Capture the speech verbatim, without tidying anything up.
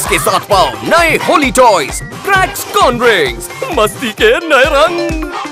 के साथ पाओ नए Holi toys Crax corn rings, मस्ती के नए रंग।